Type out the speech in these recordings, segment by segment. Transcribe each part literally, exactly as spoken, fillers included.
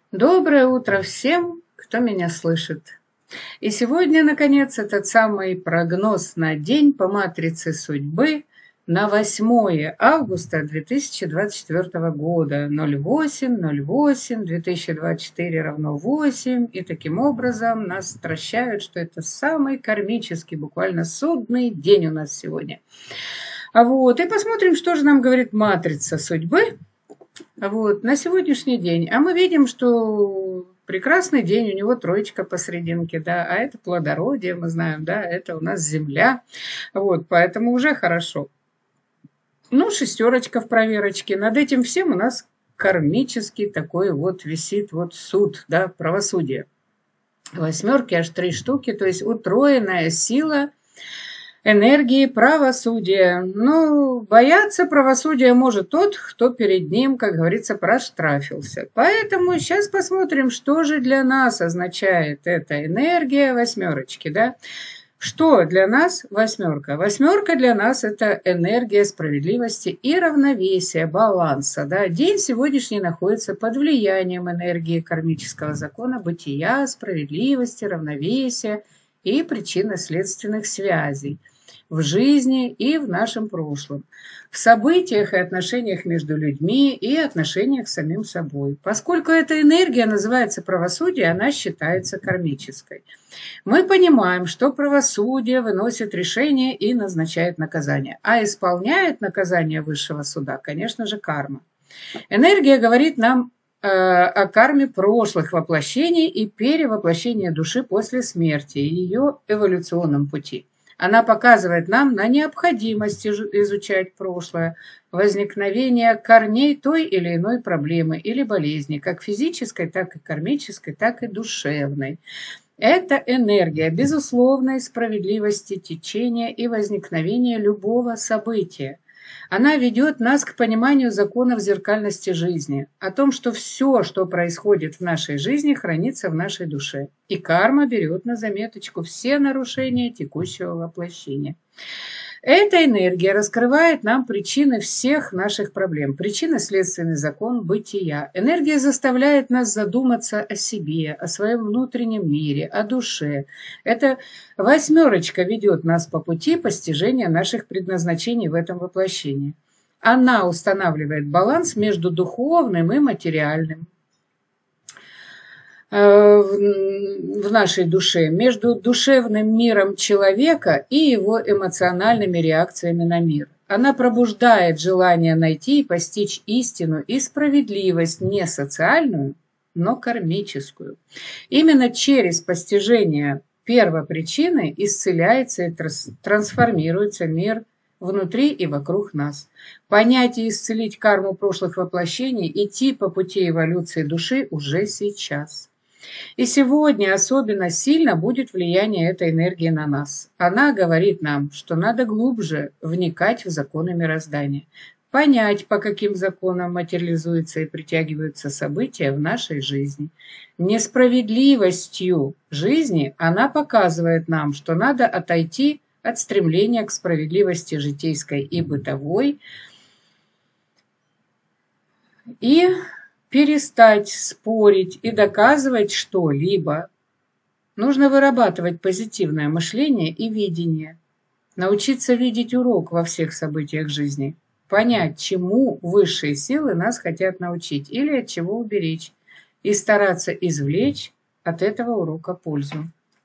Доброе утро всем, кто меня слышит. И сегодня, наконец, этот самый прогноз на день по матрице судьбы на восьмое августа две тысячи двадцать четвёртого года. ноль восемь ноль восемь две тысячи двадцать четыре равно восемь. И таким образом нас стращают, что это самый кармический, буквально судный день у нас сегодня. А вот, и посмотрим, что же нам говорит матрица судьбы. Вот, на сегодняшний день. А мы видим, что прекрасный день, у него троечка посерединке, да, а это плодородие, мы знаем, да, это у нас земля, вот, поэтому уже хорошо. Ну, шестерочка в проверочке, над этим всем у нас кармический такой вот висит вот суд, да, правосудие. Восьмерки аж три штуки, то есть утроенная сила энергии правосудия. Ну, бояться правосудия может тот, кто перед ним, как говорится, проштрафился. Поэтому сейчас посмотрим, что же для нас означает эта энергия восьмерочки, да? Что для нас восьмерка? Восьмерка для нас это энергия справедливости и равновесия, баланса. Да? День сегодняшний находится под влиянием энергии кармического закона бытия, справедливости, равновесия и причинно-следственных связей в жизни и в нашем прошлом, в событиях и отношениях между людьми и отношениях с самим собой. Поскольку эта энергия называется правосудие, она считается кармической. Мы понимаем, что правосудие выносит решение и назначает наказание, а исполняет наказание высшего суда, конечно же, карма. Энергия говорит нам о карме прошлых воплощений и перевоплощения души после смерти и ее эволюционном пути. Она показывает нам на необходимость изучать прошлое, возникновение корней той или иной проблемы или болезни, как физической, так и кармической, так и душевной. Это энергия безусловной справедливости течения и возникновения любого события. Она ведет нас к пониманию законов зеркальности жизни, о том, что все, что происходит в нашей жизни, хранится в нашей душе. И карма берет на заметочку все нарушения текущего воплощения. Эта энергия раскрывает нам причины всех наших проблем, причинно-следственный закон бытия. Энергия заставляет нас задуматься о себе, о своем внутреннем мире, о душе. Эта восьмерочка ведет нас по пути постижения наших предназначений в этом воплощении. Она устанавливает баланс между духовным и материальным в нашей душе, между душевным миром человека и его эмоциональными реакциями на мир. Она пробуждает желание найти и постичь истину и справедливость не социальную, но кармическую. Именно через постижение первопричины исцеляется и трансформируется мир внутри и вокруг нас. Понять и исцелить карму прошлых воплощений, идти по пути эволюции души уже сейчас. И сегодня особенно сильно будет влияние этой энергии на нас. Она говорит нам, что надо глубже вникать в законы мироздания, понять, по каким законам материализуются и притягиваются события в нашей жизни. Несправедливостью жизни она показывает нам, что надо отойти от стремления к справедливости житейской и бытовой и перестать спорить и доказывать что-либо. Нужно вырабатывать позитивное мышление и видение, научиться видеть урок во всех событиях жизни, понять, чему высшие силы нас хотят научить или от чего уберечь, и стараться извлечь от этого урока пользу.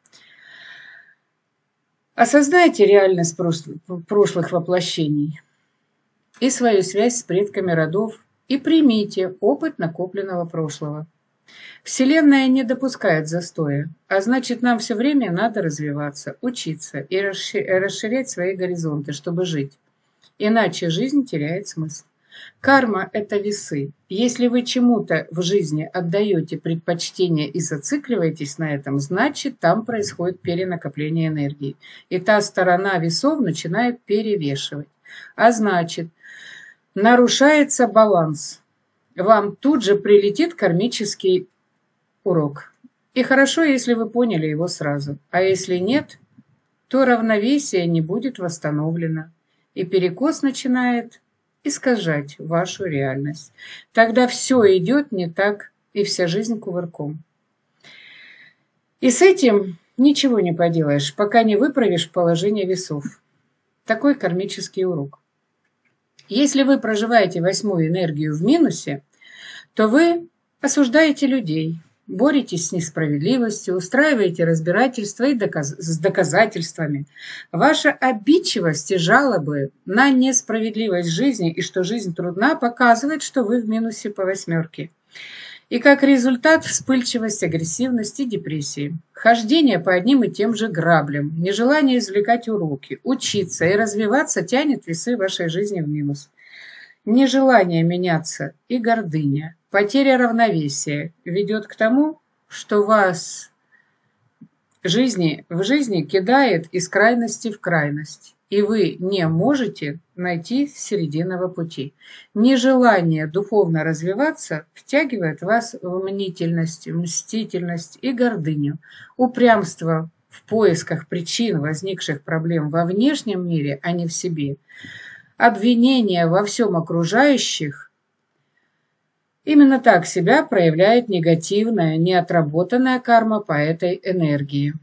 Осознайте реальность прошлых воплощений и свою связь с предками родов, и примите опыт накопленного прошлого. Вселенная не допускает застоя, а значит, нам все время надо развиваться, учиться и расширять свои горизонты, чтобы жить. Иначе жизнь теряет смысл. Карма – это весы. Если вы чему-то в жизни отдаете предпочтение и зацикливаетесь на этом, значит, там происходит перенакопление энергии. И та сторона весов начинает перевешивать. А значит, нарушается баланс. Вам тут же прилетит кармический урок. И хорошо, если вы поняли его сразу. А если нет, то равновесие не будет восстановлено. И перекос начинает искажать вашу реальность. Тогда все идет не так, и вся жизнь кувырком. И с этим ничего не поделаешь, пока не выправишь положение весов. Такой кармический урок. Если вы проживаете восьмую энергию в минусе, то вы осуждаете людей, боретесь с несправедливостью, устраиваете разбирательства и доказ... с доказательствами. Ваша обидчивость и жалобы на несправедливость жизни и что жизнь трудна показывает, что вы в минусе по восьмерке. И как результат вспыльчивость, агрессивность и депрессии. Хождение по одним и тем же граблям, нежелание извлекать уроки, учиться и развиваться тянет весы вашей жизни в минус. Нежелание меняться и гордыня, потеря равновесия ведет к тому, что вас жизни, в жизни кидает из крайности в крайность, и вы не можете найти серединного пути. Нежелание духовно развиваться втягивает вас в мнительность, мстительность и гордыню, упрямство в поисках причин возникших проблем во внешнем мире, а не в себе, обвинение во всем окружающих. Именно так себя проявляет негативная, неотработанная карма по этой энергии.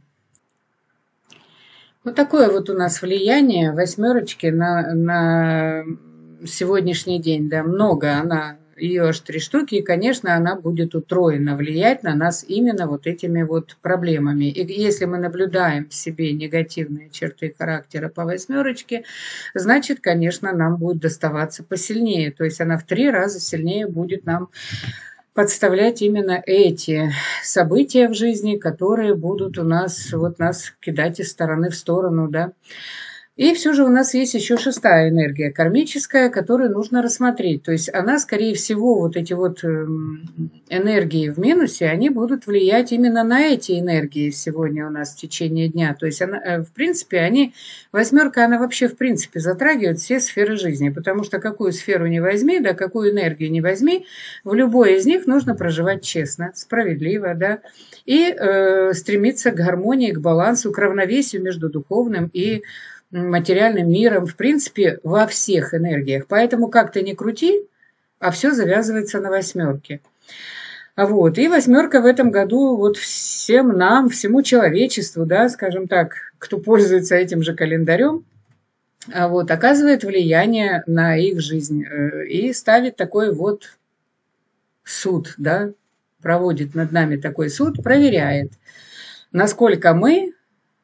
Вот такое вот у нас влияние восьмерочки на, на сегодняшний день. Да, много она, ее аж три штуки, и, конечно, она будет утроенно влиять на нас именно вот этими вот проблемами. И если мы наблюдаем в себе негативные черты характера по восьмерочке, значит, конечно, нам будет доставаться посильнее. То есть она в три раза сильнее будет нам подставлять именно эти события в жизни, которые будут у нас, вот нас кидать из стороны в сторону, да. И все же у нас есть еще шестая энергия, кармическая, которую нужно рассмотреть. То есть она, скорее всего, вот эти вот энергии в минусе, они будут влиять именно на эти энергии сегодня у нас в течение дня. То есть, она, в принципе, они, восьмерка, она вообще, в принципе, затрагивает все сферы жизни. Потому что какую сферу не возьми, да, какую энергию не возьми, в любой из них нужно проживать честно, справедливо, да, и э, стремиться к гармонии, к балансу, к равновесию между духовным и материальным миром, в принципе, во всех энергиях. Поэтому как ты ни крути, а все завязывается на восьмерке. Вот. И восьмерка в этом году вот всем нам, всему человечеству, да, скажем так, кто пользуется этим же календарем, вот, оказывает влияние на их жизнь и ставит такой вот суд, да, проводит над нами такой суд, проверяет, насколько мы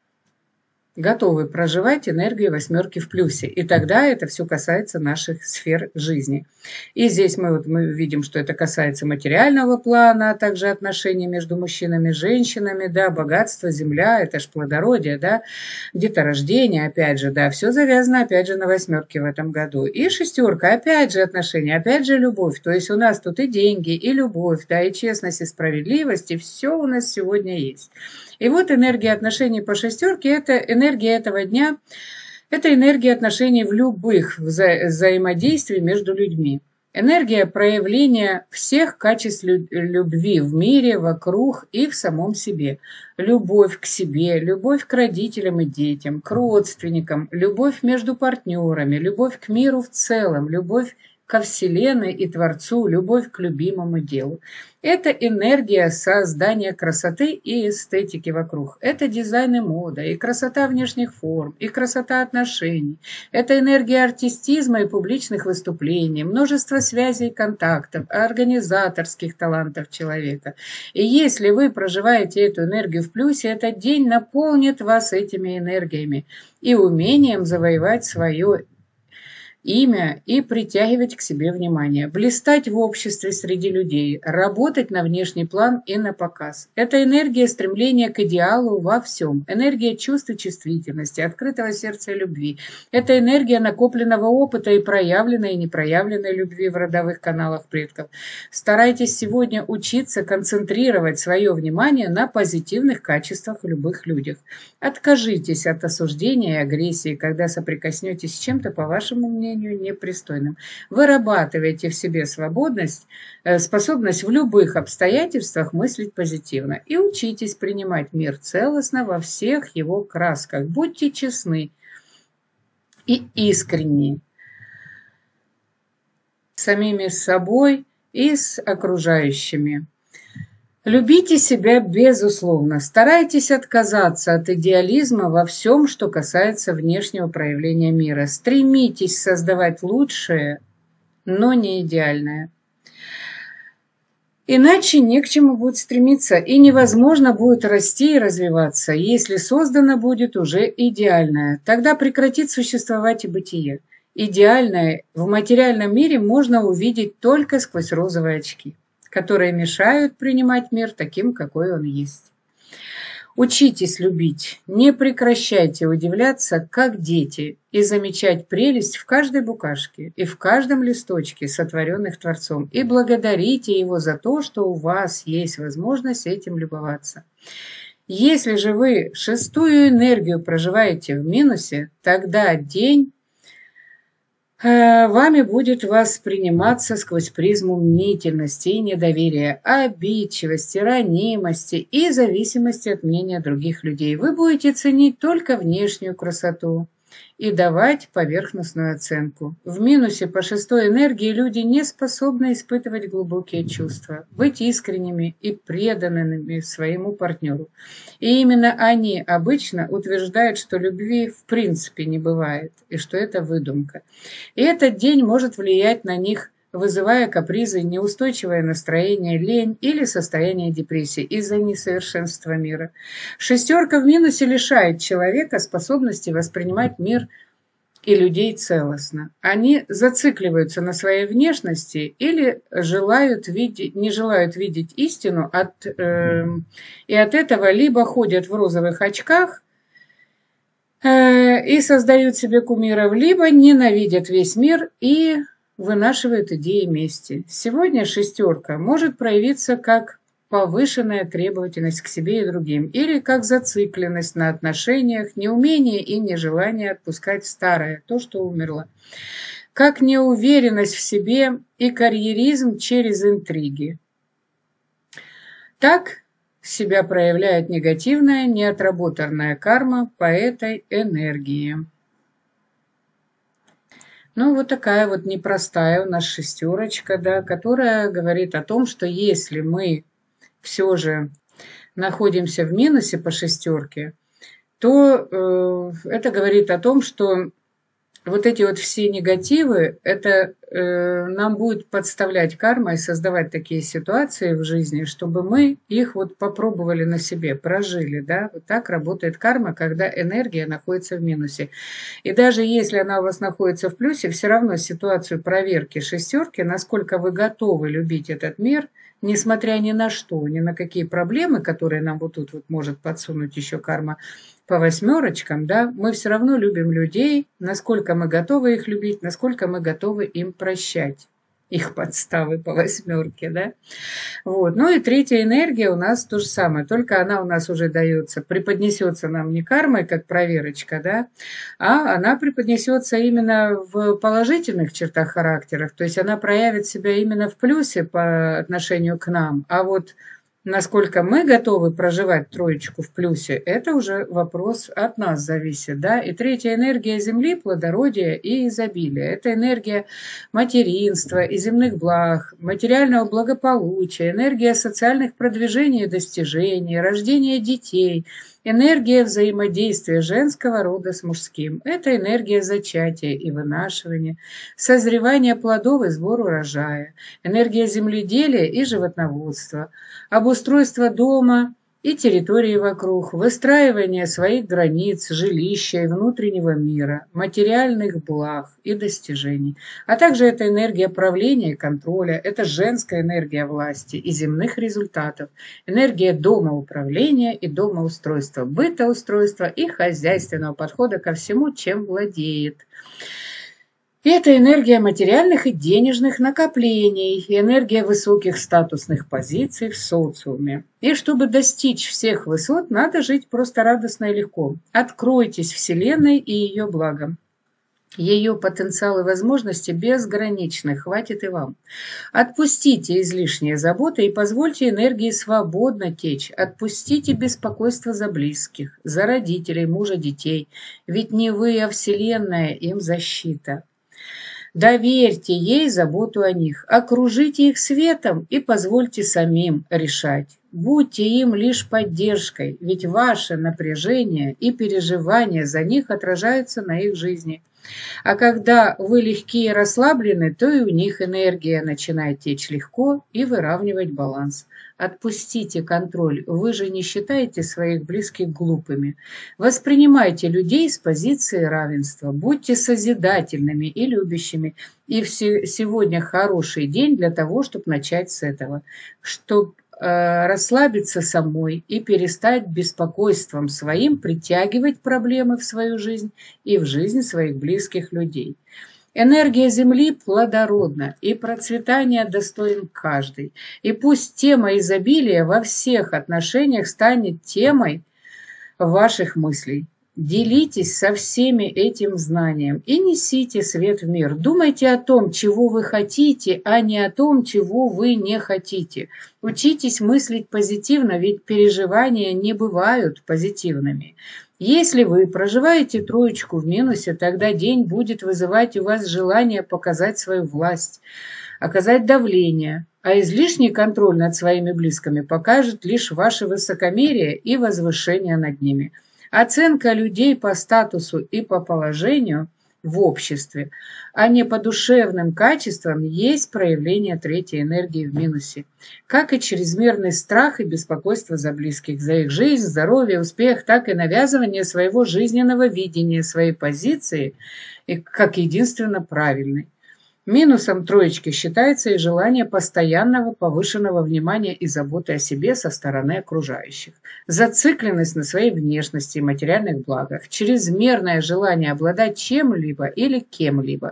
готовы проживать энергию восьмерки в плюсе. И тогда это все касается наших сфер жизни. И здесь мы, вот, мы видим, что это касается материального плана, а также отношений между мужчинами и женщинами, да, богатство, земля, это ж плодородие, да, деторождение, опять же, да, все завязано, опять же, на восьмерке в этом году. И шестерка, опять же, отношения, опять же, любовь. То есть у нас тут и деньги, и любовь, да, и честность, и справедливость, и все у нас сегодня есть. И вот энергия отношений по шестерке – это энергия этого дня, это энергия отношений в любых вза- взаимодействий между людьми. Энергия проявления всех качеств любви в мире, вокруг и в самом себе. Любовь к себе, любовь к родителям и детям, к родственникам, любовь между партнерами, любовь к миру в целом, любовь ко Вселенной и Творцу, любовь к любимому делу. Это энергия создания красоты и эстетики вокруг. Это дизайн и мода, и красота внешних форм, и красота отношений. Это энергия артистизма и публичных выступлений, множество связей и контактов, организаторских талантов человека. И если вы проживаете эту энергию в плюсе, этот день наполнит вас этими энергиями и умением завоевать свое имя и притягивать к себе внимание, блистать в обществе среди людей, работать на внешний план и на показ. Это энергия стремления к идеалу во всем, энергия чувств и чувствительности, открытого сердца и любви. Это энергия накопленного опыта и проявленной и непроявленной любви в родовых каналах предков. Старайтесь сегодня учиться концентрировать свое внимание на позитивных качествах в любых людях. Откажитесь от осуждения и агрессии, когда соприкоснетесь с чем-то, по вашему мнению, непристойным. Вырабатывайте в себе свободность, способность в любых обстоятельствах мыслить позитивно. И учитесь принимать мир целостно во всех его красках. Будьте честны и искренни с самими собой и с окружающими. Любите себя безусловно. Старайтесь отказаться от идеализма во всем, что касается внешнего проявления мира. Стремитесь создавать лучшее, но не идеальное. Иначе не к чему будет стремиться, и невозможно будет расти и развиваться, если создано будет уже идеальное. Тогда прекратит существовать и бытие. Идеальное в материальном мире можно увидеть только сквозь розовые очки, которые мешают принимать мир таким, какой он есть. Учитесь любить, не прекращайте удивляться, как дети, и замечать прелесть в каждой букашке и в каждом листочке, сотворенных Творцом, и благодарите Его за то, что у вас есть возможность этим любоваться. Если же вы шестую энергию проживаете в минусе, тогда день вами будет восприниматься сквозь призму мнительности и недоверия, обидчивости, ранимости и зависимости от мнения других людей. Вы будете ценить только внешнюю красоту и давать поверхностную оценку. В минусе по шестой энергии люди не способны испытывать глубокие чувства, быть искренними и преданными своему партнеру. И именно они обычно утверждают, что любви в принципе не бывает, и что это выдумка. И этот день может влиять на них, вызывая капризы, неустойчивое настроение, лень или состояние депрессии из-за несовершенства мира. Шестерка в минусе лишает человека способности воспринимать мир и людей целостно. Они зацикливаются на своей внешности или желают видеть, не желают видеть истину, от, э, и от этого либо ходят в розовых очках, э, и создают себе кумиров, либо ненавидят весь мир и вынашивают идеи мести. Сегодня шестерка может проявиться как повышенная требовательность к себе и другим, или как зацикленность на отношениях, неумение и нежелание отпускать старое, то, что умерло, как неуверенность в себе и карьеризм через интриги. Так себя проявляет негативная, неотработанная карма по этой энергии. Ну, вот такая вот непростая у нас шестерочка, да, которая говорит о том, что если мы все же находимся в минусе по шестерке, то э, это говорит о том, что вот эти вот все негативы, это э, нам будет подставлять карма и создавать такие ситуации в жизни, чтобы мы их вот попробовали на себе, прожили, да, вот так работает карма, когда энергия находится в минусе. И даже если она у вас находится в плюсе, все равно ситуацию проверки шестерки, насколько вы готовы любить этот мир, несмотря ни на что, ни на какие проблемы, которые нам вот тут вот может подсунуть еще карма, по восьмерочкам, да, мы все равно любим людей, насколько мы готовы их любить, насколько мы готовы им прощать их подставы по восьмерке, да. Вот. Ну и третья энергия у нас то же самое, только она у нас уже дается, преподнесется нам не кармой, как проверочка, да, а она преподнесется именно в положительных чертах характера, то есть она проявит себя именно в плюсе по отношению к нам, а вот насколько мы готовы проживать троечку в плюсе, это уже вопрос от нас зависит, да. И третья энергия Земли – плодородие и изобилие. Это энергия материнства и земных благ, материального благополучия, энергия социальных продвижений и достижений, рождения детей, энергия взаимодействия женского рода с мужским. Это энергия зачатия и вынашивания, созревания плодов и сбор урожая, энергия земледелия и животноводства, обустройство дома и территории вокруг, выстраивание своих границ, жилища и внутреннего мира, материальных благ и достижений. А также это энергия правления и контроля, это женская энергия власти и земных результатов, энергия домоуправления и домоустройства, бытоустройства и хозяйственного подхода ко всему, чем владеет. И это энергия материальных и денежных накоплений, энергия высоких статусных позиций в социуме. И чтобы достичь всех высот, надо жить просто радостно и легко. Откройтесь Вселенной и ее благам. Ее потенциал и возможности безграничны, хватит и вам. Отпустите излишние заботы и позвольте энергии свободно течь. Отпустите беспокойство за близких, за родителей, мужа, детей. Ведь не вы, а Вселенная им защита. Доверьте ей заботу о них, окружите их светом и позвольте самим решать. Будьте им лишь поддержкой, ведь ваше напряжение и переживания за них отражаются на их жизни. А когда вы легкие и расслаблены, то и у них энергия начинает течь легко и выравнивать баланс. Отпустите контроль, вы же не считаете своих близких глупыми. Воспринимайте людей с позиции равенства, будьте созидательными и любящими. И все, сегодня хороший день для того, чтобы начать с этого, чтобы э, расслабиться самой и перестать беспокойством своим притягивать проблемы в свою жизнь и в жизнь своих близких людей. Энергия Земли плодородна, и процветания достоин каждый. И пусть тема изобилия во всех отношениях станет темой ваших мыслей. Делитесь со всеми этим знанием и несите свет в мир. Думайте о том, чего вы хотите, а не о том, чего вы не хотите. Учитесь мыслить позитивно, ведь переживания не бывают позитивными. Если вы проживаете троечку в минусе, тогда день будет вызывать у вас желание показать свою власть, оказать давление, а излишний контроль над своими близкими покажет лишь ваше высокомерие и возвышение над ними. Оценка людей по статусу и по положению в обществе, а не по душевным качествам, есть проявление третьей энергии в минусе, как и чрезмерный страх и беспокойство за близких, за их жизнь, здоровье, успех, так и навязывание своего жизненного видения, своей позиции, как единственно правильной. Минусом троечки считается и желание постоянного повышенного внимания и заботы о себе со стороны окружающих, зацикленность на своей внешности и материальных благах, чрезмерное желание обладать чем-либо или кем-либо,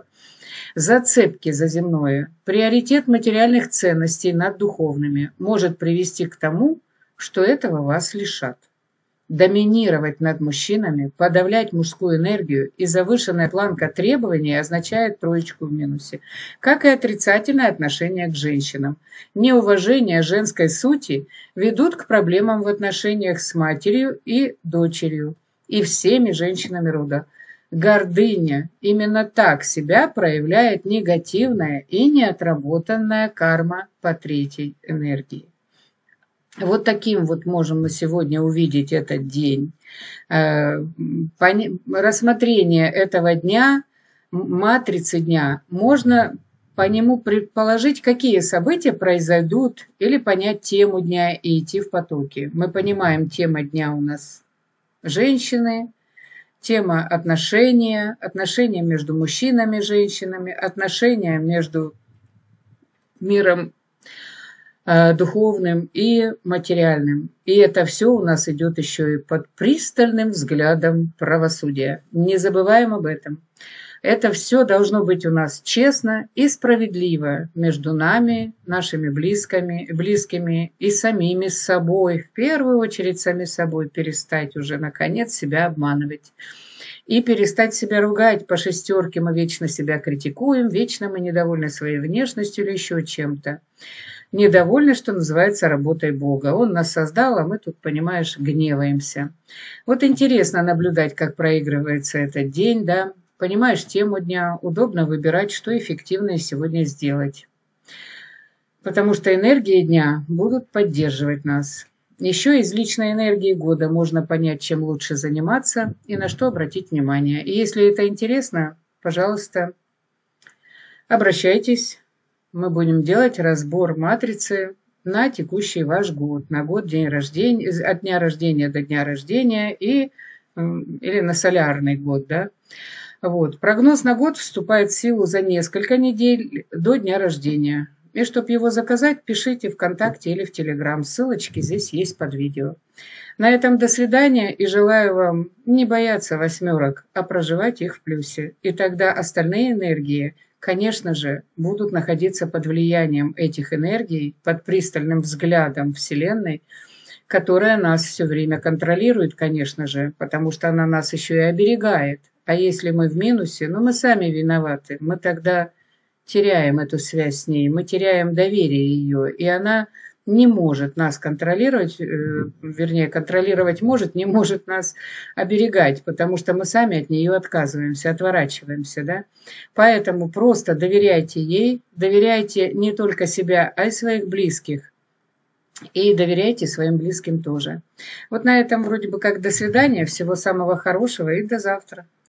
зацепки за земное, приоритет материальных ценностей над духовными может привести к тому, что этого вас лишат. Доминировать над мужчинами, подавлять мужскую энергию и завышенная планка требований означает троечку в минусе, как и отрицательное отношение к женщинам. Неуважение женской сути ведут к проблемам в отношениях с матерью и дочерью и всеми женщинами рода. Гордыня именно так себя проявляет негативная и неотработанная карма по третьей энергии. Вот таким вот можем мы сегодня увидеть этот день. Рассмотрение этого дня, матрицы дня, можно по нему предположить, какие события произойдут, или понять тему дня и идти в потоке. Мы понимаем, тема дня у нас женщины, тема отношения, отношения между мужчинами и женщинами, отношения между миром духовным и материальным. И это все у нас идет еще и под пристальным взглядом правосудия. Не забываем об этом. Это все должно быть у нас честно и справедливо между нами, нашими близкими, близкими и самими собой. В первую очередь сами собой перестать уже, наконец, себя обманывать. И перестать себя ругать по шестерке. Мы вечно себя критикуем, вечно мы недовольны своей внешностью или еще чем-то. Недовольны, что называется, работой Бога. Он нас создал, а мы тут, понимаешь, гневаемся. Вот интересно наблюдать, как проигрывается этот день, да. Понимаешь тему дня, удобно выбирать, что эффективно сегодня сделать. Потому что энергии дня будут поддерживать нас. Еще из личной энергии года можно понять, чем лучше заниматься и на что обратить внимание. И если это интересно, пожалуйста, обращайтесь. Мы будем делать разбор матрицы на текущий ваш год, на год, день рождения, от дня рождения до дня рождения и, или на солярный год, да. Вот. Прогноз на год вступает в силу за несколько недель до дня рождения. И чтобы его заказать, пишите ВКонтакте или в Телеграм. Ссылочки здесь есть под видео. На этом до свидания и желаю вам не бояться восьмерок, а проживать их в плюсе. И тогда остальные энергии, конечно же, будут находиться под влиянием этих энергий, под пристальным взглядом Вселенной, которая нас все время контролирует, конечно же, потому что она нас еще и оберегает. А если мы в минусе, ну мы сами виноваты, мы тогда теряем эту связь с ней, мы теряем доверие ее, и она не может нас контролировать, вернее, контролировать может, не может нас оберегать, потому что мы сами от нее отказываемся, отворачиваемся, да. Поэтому просто доверяйте ей, доверяйте не только себя, а и своих близких. И доверяйте своим близким тоже. Вот на этом вроде бы как до свидания, всего самого хорошего и до завтра.